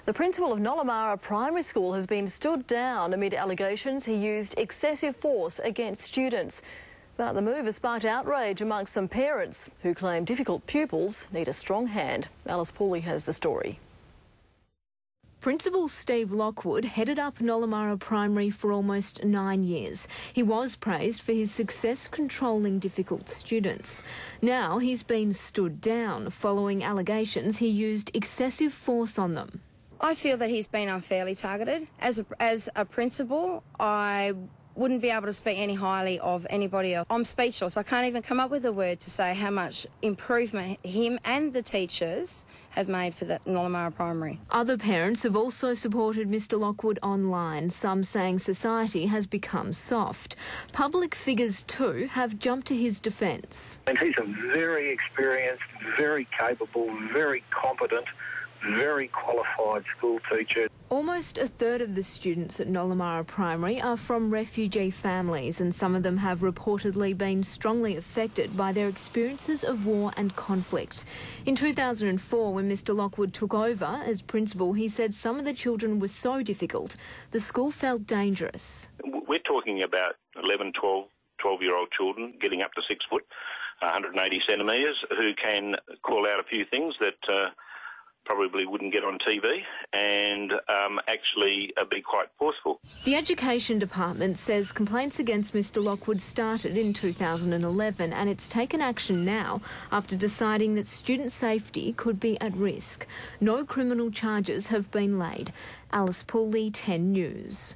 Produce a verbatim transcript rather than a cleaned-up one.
The principal of Nollamara Primary School has been stood down amid allegations he used excessive force against students. But the move has sparked outrage amongst some parents who claim difficult pupils need a strong hand. Alice Pooley has the story. Principal Steve Lockwood headed up Nollamara Primary for almost nine years. He was praised for his success controlling difficult students. Now he's been stood down following allegations he used excessive force on them. I feel that he's been unfairly targeted. As a, as a principal, I wouldn't be able to speak any highly of anybody else. I'm speechless. I can't even come up with a word to say how much improvement him and the teachers have made for the Nollamara Primary. Other parents have also supported Mister Lockwood online, some saying society has become soft. Public figures too have jumped to his defence. And he's a very experienced, very capable, very competent, very qualified school teacher. Almost a third of the students at Nollamara Primary are from refugee families, and some of them have reportedly been strongly affected by their experiences of war and conflict. In two thousand four, when Mister Lockwood took over as principal, he said some of the children were so difficult the school felt dangerous. We're talking about eleven, twelve, twelve-year-old children getting up to six foot, one hundred eighty centimetres, who can call out a few things that uh, probably wouldn't get on T V and um, actually uh, be quite forceful. The Education Department says complaints against Mister Lockwood started in two thousand eleven, and it's taken action now after deciding that student safety could be at risk. No criminal charges have been laid. Alice Pooley, ten News.